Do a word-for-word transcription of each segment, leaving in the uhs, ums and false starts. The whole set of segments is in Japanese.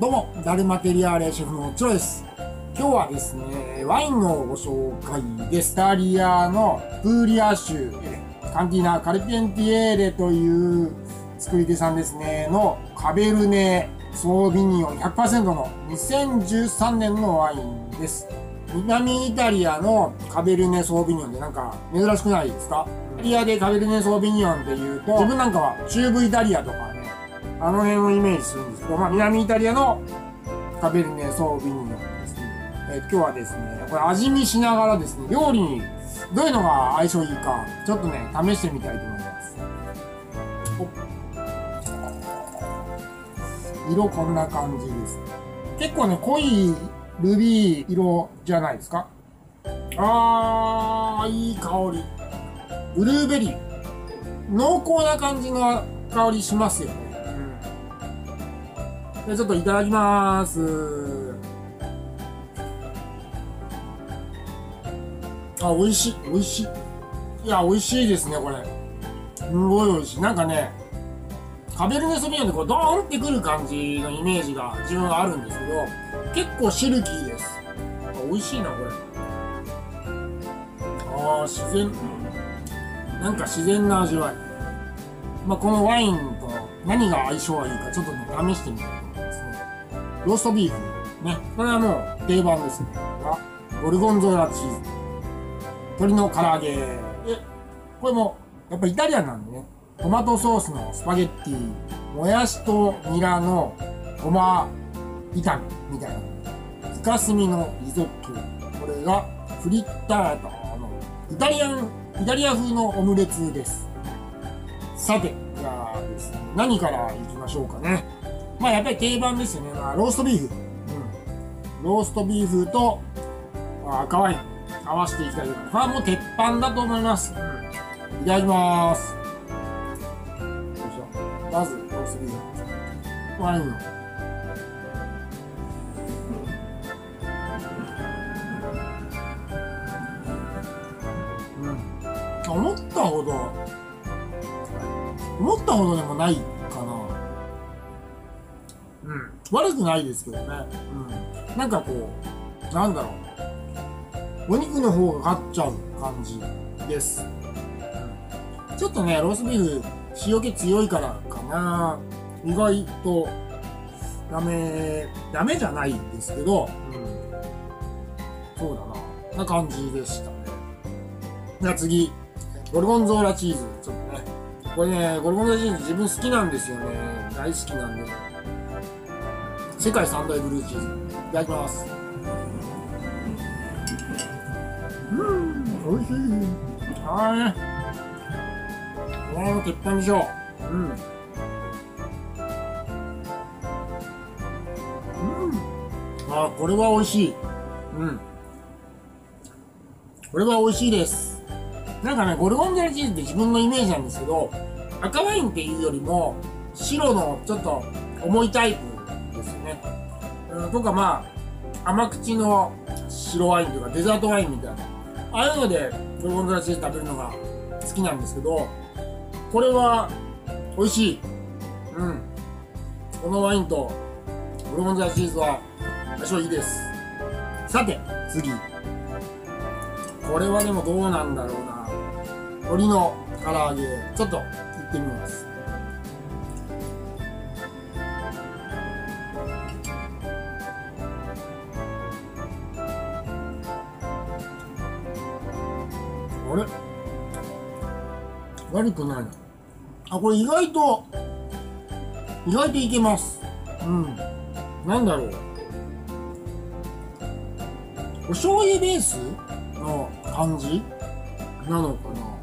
どうも、ダルマテリアーレシェフのチョロです。今日はですね、ワインのご紹介です。イタリアのプーリア州、カンティーナ・カルペンティエーレという作り手さんですね、のカベルネ・ソービニオン ひゃくパーセント のにせんじゅうさんねんのワインです。南イタリアのカベルネ・ソービニオンってなんか珍しくないですか？イタリアでカベルネ・ソービニオンって言うと、自分なんかは中部イタリアとかね、あの辺をイメージするんですけど、まあ南イタリアのカベルネ・ソービニオンですね。えー、今日はですね、これ味見しながらですね、料理にどういうのが相性いいか、ちょっとね、試してみたいと思います。色こんな感じです。結構ね、濃いルビー色じゃないですか？あー、いい香り。ブルーベリー。濃厚な感じの香りしますよね。うん、でちょっといただきまーす。あ、美味しい。美味しい。いや、美味しいですね、これ。すごい美味しい。なんかね、カベルネ・ソービニョンでこうドーンってくる感じのイメージが自分はあるんですけど、結構シルキーです。美味しいな、これ。ああ、自然。なんか自然な味わい。まあ、このワインと何が相性がいいかちょっとね、試してみたいと思いますね。ローストビーフ。ね。これはもう定番ですね。ゴルゴンゾーラチーズ。鶏の唐揚げ。で、これも、やっぱイタリアンなんでね。トマトソースのスパゲッティ。もやしとニラのごま炒めみたいな。イカスミのリゾット。これがフリッタータのイタリアン、イタリア風のオムレツです。さて、じゃあですね、何からいきましょうかね。まあやっぱり定番ですよね。まあローストビーフ。うん。ローストビーフと、まあ、赤ワイン合わせていきたいと思います。これはもう鉄板だと思います。うん、いただきまーす。よいしょ。まず、ローストビーフ。ワインの。うん。思ったほど、思ったほどでもないかな。うん。悪くないですけどね。うん。なんかこう、なんだろう。お肉の方が勝っちゃう感じです。うん、ちょっとね、ローストビーフ、塩気強いからかな。意外と、ダメ、ダメじゃないんですけど、うん。そうだな。な感じでしたね。じゃあ次、ゴルゴンゾーラチーズ。ちょっとね。これね、ゴルゴンゾーラチーズ自分好きなんですよね。大好きなんで。世界三大ブルーチーズ。いただきます。うん、美味しい。あーね。これも鉄板でしょう。うん。うん。あー、これは美味しい。うん。これは美味しいです。なんかね、ゴルゴンゾーラチーズって自分のイメージなんですけど、赤ワインっていうよりも、白のちょっと重いタイプですよね。うん、とかまあ、甘口の白ワインというかデザートワインみたいな。ああいうのでゴルゴンゾーラチーズ食べるのが好きなんですけど、これは美味しい。うん。このワインとゴルゴンゾーラチーズは相性いいです。さて、次。これはでもどうなんだろうな。鶏の唐揚げ、ちょっといってみます。あれ悪くないな。あ、これ意外と、意外といけます。うん。なんだろう。お醤油ベースの感じなのかな。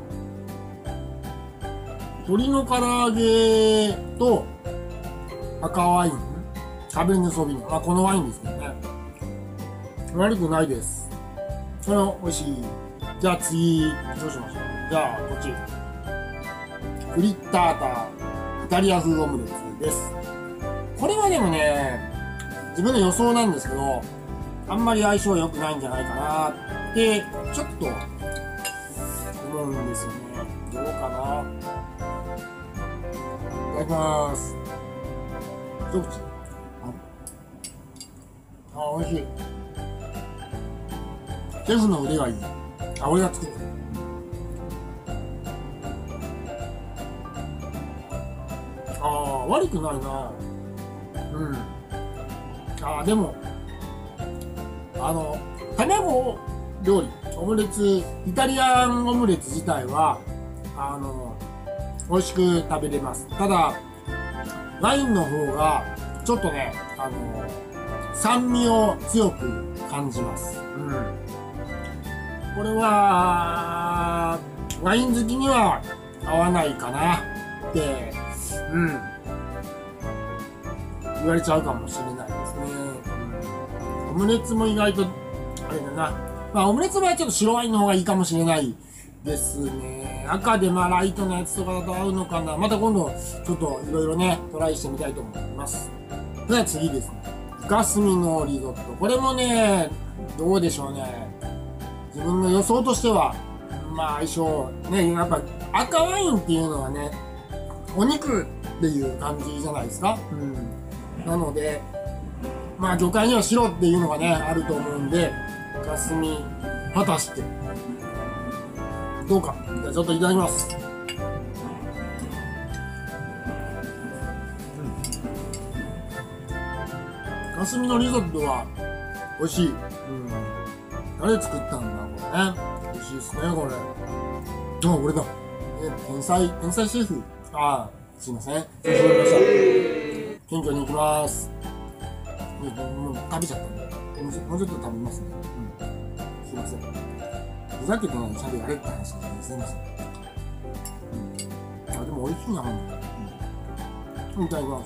鶏の唐揚げと赤ワイン、カベルネ・ソービニョン。まあ、このワインですけどね。悪くないです。これは美味しい。じゃあ次、どうしましょう。じゃあ、こっち。フリッタータ、イタリア風オムレツです。これはでもね、自分の予想なんですけど、あんまり相性良くないんじゃないかなって、ちょっと思うんですよね。どうかな。いただきます。一口。 あ、美味しい。シェフの腕がいい。あ、俺が作ってる。ああ、悪くないな。うん。ああ、でも、あの、卵料理、オムレツ、イタリアンオムレツ自体は、あの、美味しく食べれます。ただ、ワインの方が、ちょっとね、あの、酸味を強く感じます。うん。これは、ワイン好きには合わないかなって、うん。言われちゃうかもしれないですね。うん、オムレツも意外と、あれだな。まあ、オムレツはちょっと白ワインの方がいいかもしれないですね。赤でまあ、ライトなやつとかだと合うのかな。また今度、ちょっといろいろね、トライしてみたいと思います。では次ですね。イカスミのリゾット。これもね、どうでしょうね。自分の予想としては、まあ相性、ね、やっぱ赤ワインっていうのはね、お肉っていう感じじゃないですか。うん。なので、まあ魚介には白っていうのがね、あると思うんで、イカスミ、果たして、どうか。じゃあちょっといただきます。イカスミのリゾットは美味しい。うん。誰作ったんだこれね。美味しいですね、これ。あ、俺だ。え、天才、天才シェフ。ああ、すいません。調子乗りました。謙虚に行きます。もう食べちゃったんで。もうちょっと食べますね。うん。すいません。ふざけてないでちゃんとやれって話ですね。すいません。うん。あ、でも美味しいな、ほんと。うん。いただきます。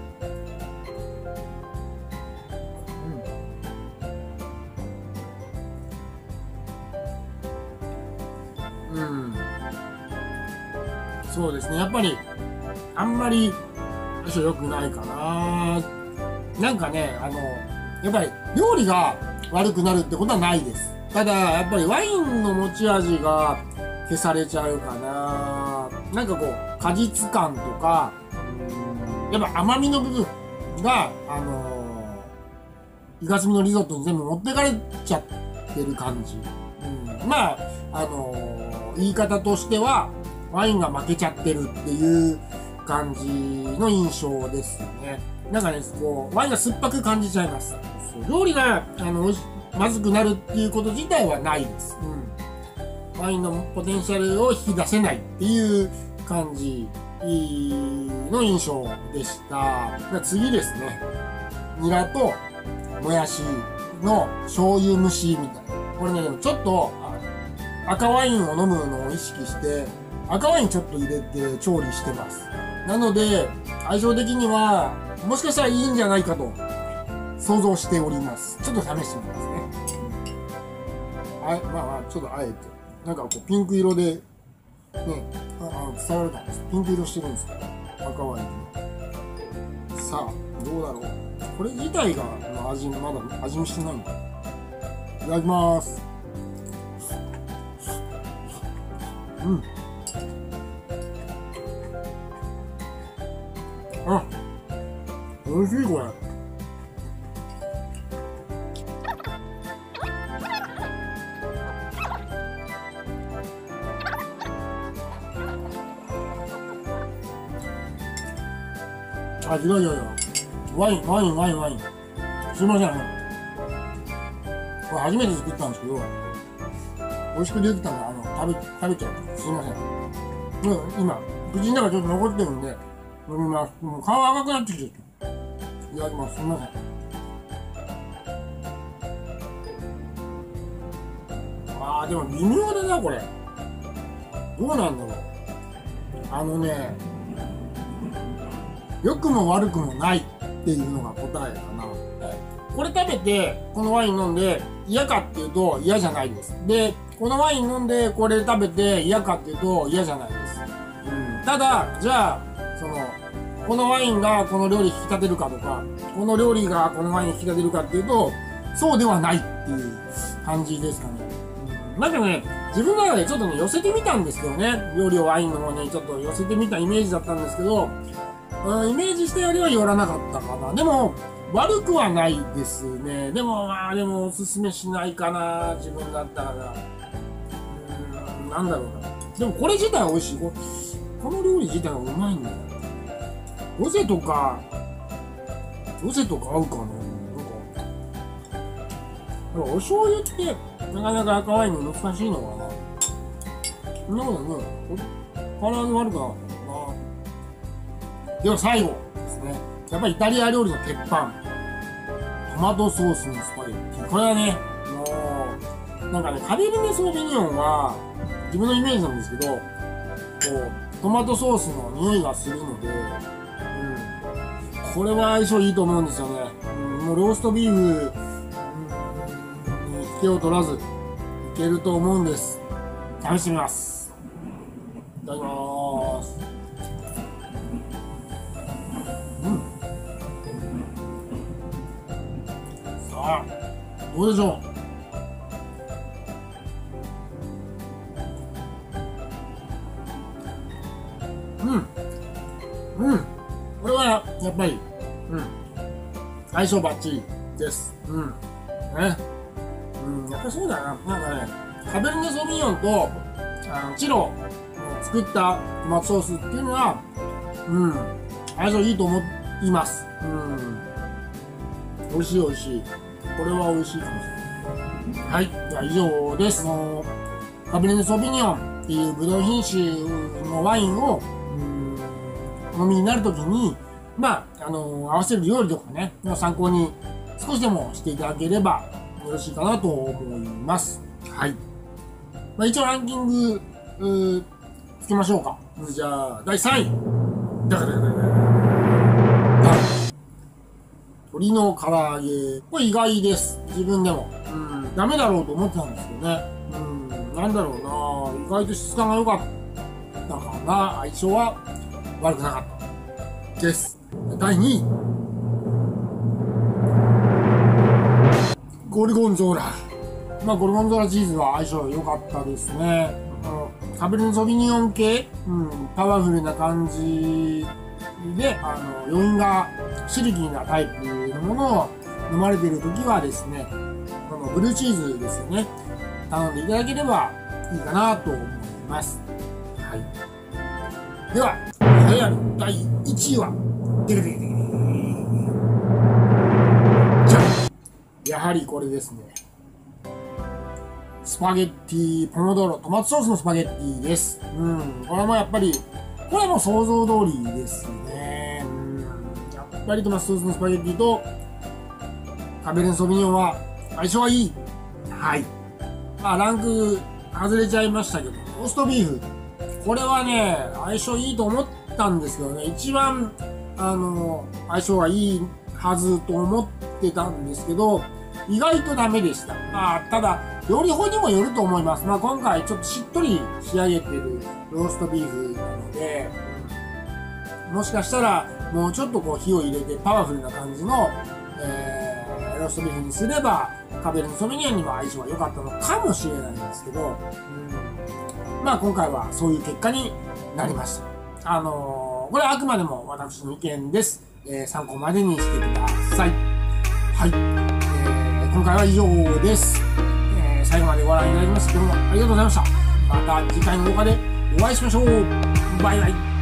うん。そうですね。やっぱり、あんまり、相性良くないかな。なんかね、あの、やっぱり、料理が悪くなるってことはないです。ただ、やっぱりワインの持ち味が消されちゃうかな。なんかこう、果実感とか、うん、やっぱ甘みの部分が、あのー、イカスミのリゾットに全部持ってかれちゃってる感じ。うん、まあ、あのー、言い方としては、ワインが負けちゃってるっていう感じの印象ですよね。なんかね、こう、ワインが酸っぱく感じちゃいます。料理が、あの、まずくなるっていうこと自体はないです。うん。ワインのポテンシャルを引き出せないっていう感じの印象でした。次ですね。ニラともやしの醤油蒸しみたいな。これね、でもちょっと赤ワインを飲むのを意識して、赤ワインちょっと入れて調理してます。なので、相性的には、もしかしたらいいんじゃないかと想像しております。ちょっと試してみますね。あ、まあまあ、ちょっとあえて。なんかこう、ピンク色で、ね、ああ伝わるかも。ピンク色してるんですけど、赤ワインの。さあ、どうだろう。これ自体が、まあ、味、まだ味見してないんだ。いただきます。うん。あ、美味しいこれ。あ、違う違う違う。ワイン、ワイン、ワイン、ワイン。すいません。これ初めて作ったんですけど、美味しくできたんで、あの、食べ、食べちゃう。すいません。うん、今、口の中ちょっと残ってるんで、飲みます。もう皮赤くなってきてる。いただきます。すみません。ああ、でも微妙だな、これ。どうなんだろう。あのね、良くも悪くもないっていうのが答えかな。これ食べて、このワイン飲んで嫌かっていうと嫌じゃないです。で、このワイン飲んでこれ食べて嫌かっていうと嫌じゃないです。うん、ただ、じゃあ、その、このワインがこの料理引き立てるかとか、この料理がこのワイン引き立てるかっていうと、そうではないっていう感じですかね。うん、なんかね、自分の中でちょっとね、寄せてみたんですけどね。料理をワインの方にちょっと寄せてみたイメージだったんですけど、うん、イメージしたよりは寄らなかったかな。でも、 悪くはないですね。でもまあでもおすすめしないかな、自分だったら。うーん、なんだろうな。でもこれ自体は美味しい。ここの料理自体はうまいんだよ。ロゼとか、ロゼとか合うかな。なんか、お醤油ってなかなか赤ワインに難しいのかな。そんなことね、唐揚げ悪くなかったな。では最後ですね。やっぱりイタリア料理の鉄板。トマトソースのスパゲッティ。これはね、もう、なんかね、カベルネソーヴィニオンは、自分のイメージなんですけど、こう、トマトソースの匂いがするので、うん、これは相性いいと思うんですよね。うん、もうローストビーフ、うん、に引けを取らず、いけると思うんです。試してみます。いただきまーす。うん。さあ、どうでしょう。うん。うん。これは、やっぱり、うん。相性バッチリです。うん。ね。うん、やっぱりそうだな。なんかね、カベルネソーヴィニオンと、あの、チロの作ったトマトソースっていうのは、うん。相性いいと思います。うん。美味しい美味しい。これは美味しいかもしれない。はい。では以上です。あの、カベルネソーヴィニオンっていうブドウ品種のワインを、お飲みになるときに、まあ、あのー、合わせる料理とかね、の参考に少しでもしていただければよろしいかなと思います。はい。まあ、一応ランキング、うーつけましょうか。じゃあ、だいさんい。だから、鶏の唐揚げ。これ意外です。自分でも。うん、ダメだろうと思ってたんですけどね。うん、なんだろうな。意外と質感が良かったかな。相性は悪くなかったです。だいにい。ゴルゴンゾーラ。まあ、ゴルゴンゾーラチーズは相性良かったですね。あのカベルネソーヴィニオン系、うん、パワフルな感じで、あの、余韻がシルキーなタイプのものを飲まれているときはですね、このブルーチーズですよね。頼んでいただければいいかなと思います。はい。では、栄えあるだいいちいは、でるでるでるじゃん。やはりこれですね。スパゲッティ、ポモドーロ、トマトソースのスパゲッティです。うん。これもやっぱり、これも想像通りですね。うん。やっぱりトマトソースのスパゲッティと、カベルネソーヴィニオンは相性はいい。はい。まあ、ランク外れちゃいましたけど、ローストビーフ。これはね、相性いいと思ったんですけどね、一番、あの、相性がいいはずと思ってたんですけど、意外とダメでした。まあ、ただ、料理法にもよると思います。まあ、今回ちょっとしっとり仕上げてるローストビーフなので、うん、もしかしたら、もうちょっとこう火を入れてパワフルな感じの、えー、ローストビーフにすれば、カベルネソーヴィニオンにも相性が良かったのかもしれないんですけど、うん、まあ今回はそういう結果になりました。あのー、これはあくまでも私の意見です。えー、参考までにしてください。はい。えー、今回は以上です。えー、最後までご覧いただきましてどうもありがとうございました。また次回の動画でお会いしましょう。バイバイ。